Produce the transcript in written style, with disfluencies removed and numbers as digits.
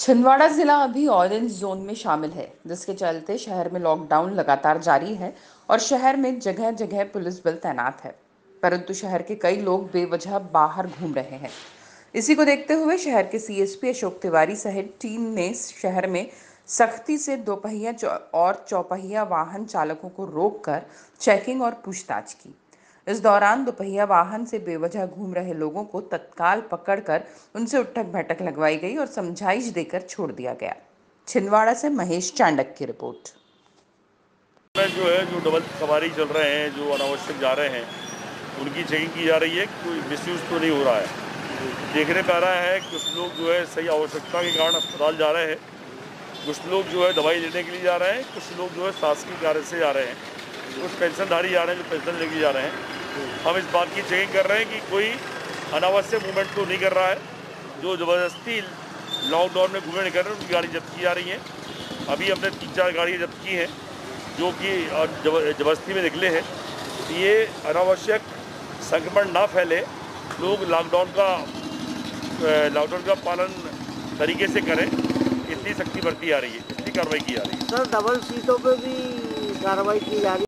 छिंदवाड़ा जिला अभी orange zone में शामिल है, जिसके चलते शहर में लॉकडाउन लगातार जारी है और शहर में जगह जगह पुलिस बल तैनात है। परंतु शहर के कई लोग बेवजह बाहर घूम रहे हैं। इसी को देखते हुए शहर के सीएसपी अशोक तिवारी सहित टीम ने शहर में सख्ती से दोपहिया और चौपहिया वाहन चालकों को रोककर चेकिंग और पूछताछ की। इस दौरान दोपहिया वाहन से बेवजह घूम रहे लोगों को तत्काल पकड़कर उनसे उठक बैठक लगवाई गई और समझाइश देकर छोड़ दिया गया। छिंदवाड़ा से महेश चांडक की रिपोर्ट। जो डबल सवारी चल रहे हैं, जो अनावश्यक जा रहे हैं, उनकी चेकिंग की जा रही है। कोई मिसयूज तो नहीं हो रहा है। देखने पे आ रहा है कुछ लोग जो है सही आवश्यकता के कारण अस्पताल जा रहे हैं, कुछ लोग जो है दवाई लेने के लिए जा रहे हैं, कुछ लोग जो है शासकीय कार्य से जा रहे हैं, कुछ पेंशनधारी जा रहे हैं जो पेंशन लेके जा रहे हैं। हम इस बात की चेकिंग कर रहे हैं कि कोई अनावश्यक मूवमेंट तो नहीं कर रहा है। जो ज़बरदस्ती लॉकडाउन में घूमने निकल रहे हैं उनकी गाड़ी जब्त की जा रही है। अभी हमने 3-4 गाड़ियाँ जब्त की हैं जो कि ज़बरदस्ती में निकले हैं। ये अनावश्यक संक्रमण ना फैले, लोग लॉकडाउन का पालन तरीके से करें, इतनी सख्ती बरती जा रही है, इतनी कार्रवाई की जा रही है। सर, डबल सीटों पे भी कार्रवाई की जा रही है।